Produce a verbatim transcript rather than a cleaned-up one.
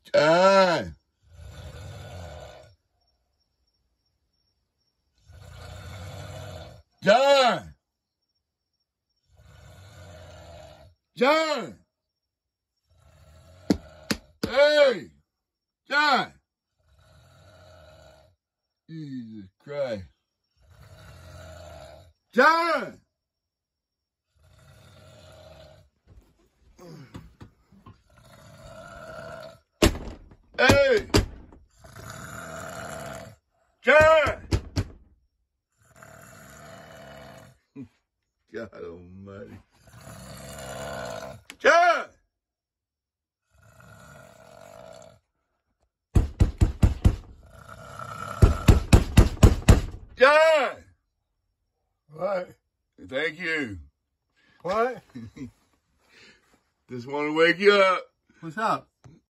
John. John. John. Hey. John. Jesus Christ. John. Hey. John. God almighty. John. John. What? Thank you. What? Just want to wake you up. What's up?